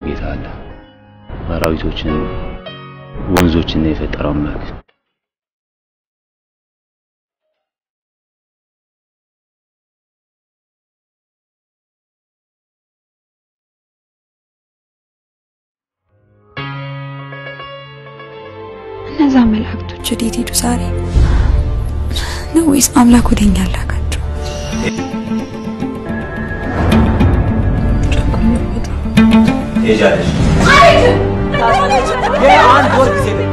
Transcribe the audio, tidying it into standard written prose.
ጌታ አለ አራዊቶችን ወንዞችን የፈጠረው አምላክ እነዛ መላእክቶች ወዴት ሄዱ ዛሬ ነው ወይስ አምላክ ወደኛ ላካቸው? ሄጃለሽ አንድ ወር ጊዜ